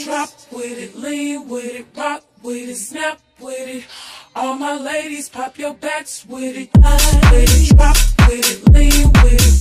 Drop with it, lean with it, rock with it, snap with it. All my ladies, pop your backs with it. With it, drop with it, lean with it.